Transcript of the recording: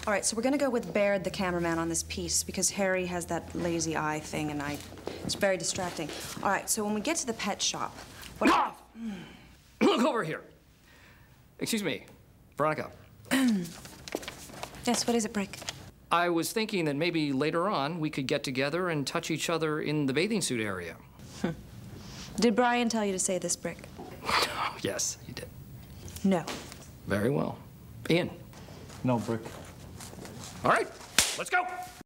All right, so we're gonna go with Baird, the cameraman, on this piece because Harry has that lazy eye thing, and it's very distracting. All right, so when we get to the pet shop, what? Look over here. Excuse me, Veronica. Yes, what is it, Brick? I was thinking that maybe later on we could get together and touch each other in the bathing suit area. Did Brian tell you to say this, Brick? Yes, he did. No. Very well. Ian? No, Brick. All right, let's go.